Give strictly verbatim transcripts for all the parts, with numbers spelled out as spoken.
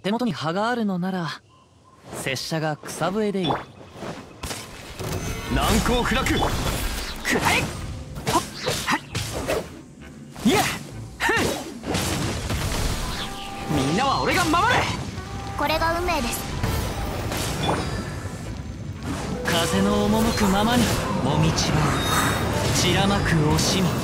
手元に葉があるのなら拙者が草笛でいい。 難攻不落。くらえ。はっはっいやふん。みんなは俺が守る。 これが運命です。 風の赴くままにもみちは散らまく惜しみ。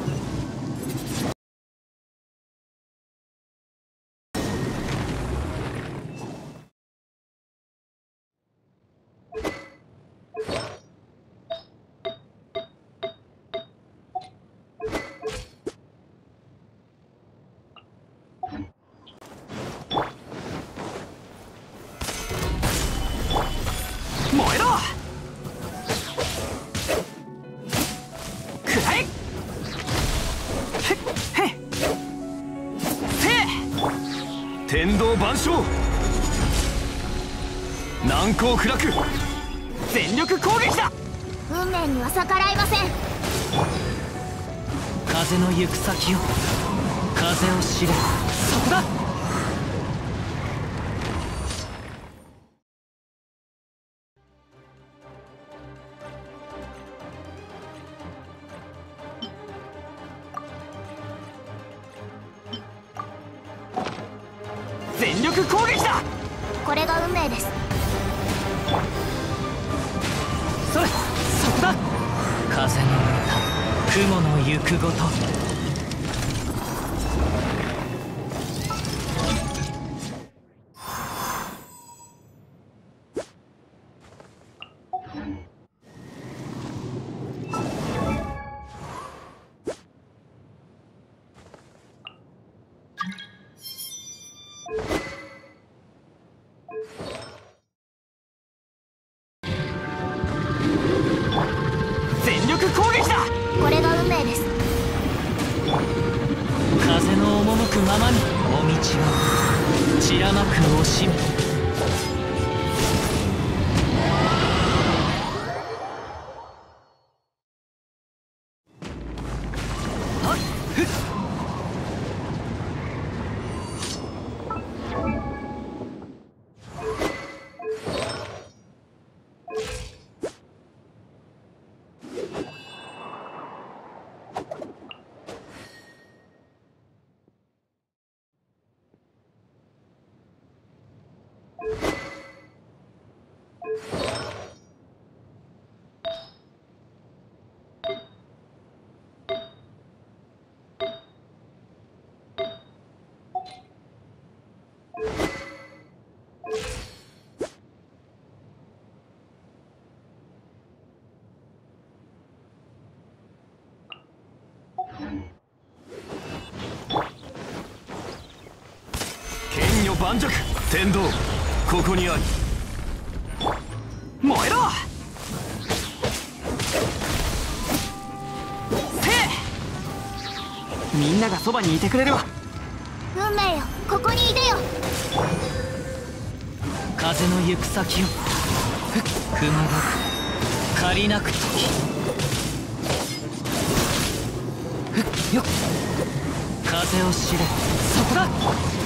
燃えろ。くらえ。へっへっせえ。天道万象。難攻不落。全力攻撃だ。 運命には逆らいません。 風の行く先を風を知れ。そこだ。 全力攻撃だ。 これが運命です。 それ、そこだ。風の歌、雲の行くごと。 全力攻撃だ。 これが運命です。 風の赴くままにもみちは散らまく惜しみ。はっふっ。 剣女盤石。天道ここにあり。燃えろ。せえ。みんながそばにいてくれるわ。 運命よ、ここにいてよ。 風の行く先をふっくまがく借りなく時。ふっよっ。風を知れ。そこだ。